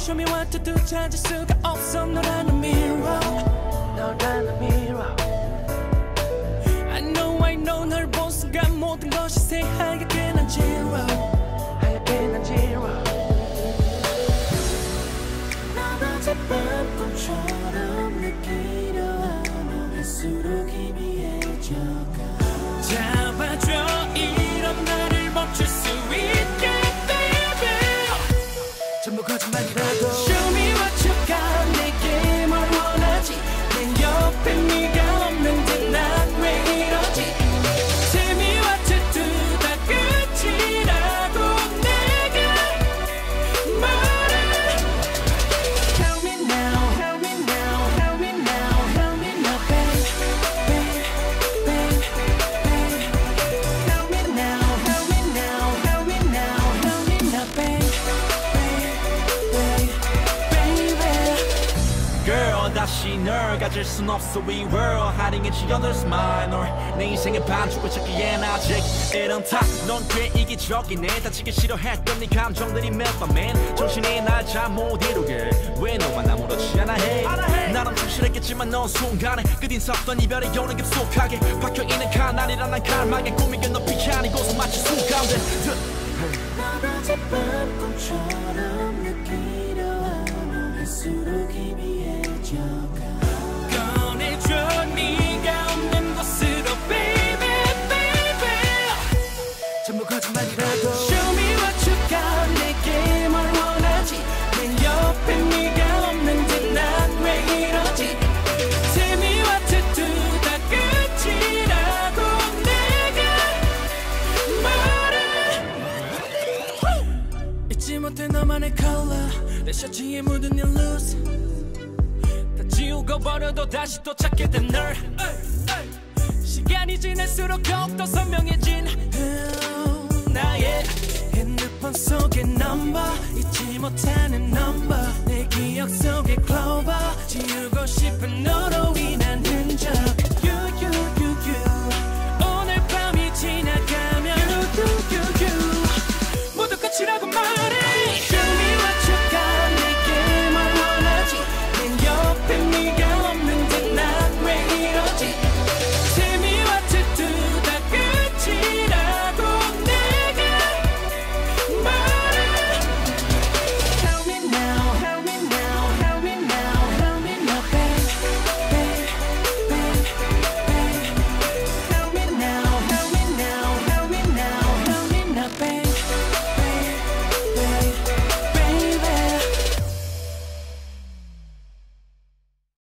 Show me what to do 찾을 수가 없어 너라는 mirror 너라는 mirror I know 널 본 순간 모든 것이 새하얗게 난 zero 하얗게 난 zero 난 어젯밤 꿈처럼 느끼려 하면 할수록 희미해져가 잡아줘 이런 나를 멈출 수 있게 baby 전부 거짓말이라도 Show me what you got 내게 뭘 원하지 내 옆에 네가 없는데 난 왜 이러지 Tell me what to do 다 끝이라고 내가 말해 Help me now Help me now Help me now Help me now babe babe babe babe Help me now Help me now Help me now Help me now babe babe babe Girl 다시 널 가질 순 없어 We were hiding in each other's mind 널내 인생의 반죽을 찾기엔 아직 이런 탓넌 꽤 이기적이네 다치기 싫어했던 네 감정들이 멜빵맨 정신이 날 잘 못 이루게 왜 너만 아무렇지 않아 해 나는 충실했겠지만 넌 순간에 끝인섰던 이별이 오는 급속하게 박혀있는 카나리란 난 갈망에 꿈이게 너 피하는 곳은 마치 순간들 난 어젯밤 꿈처럼 느끼려 하면 할수록 희미해져가 꺼내줘 네가 없는 곳으로 baby baby 전부 거짓말이라도 Show me what you got 내게 뭘 원하지 내 옆에 네가 없는데 난 왜 이러지 Tell me what to do 다 끝이라고 내가 말해 잊지 못해 너만의 color 내 셔츠에 묻은 네 loose 다 지우고 버려도 다시 또 찾게 된 널 시간이 지날수록 더욱더 선명해진 나의 핸드폰 속의 넘버 잊지 못하는 넘버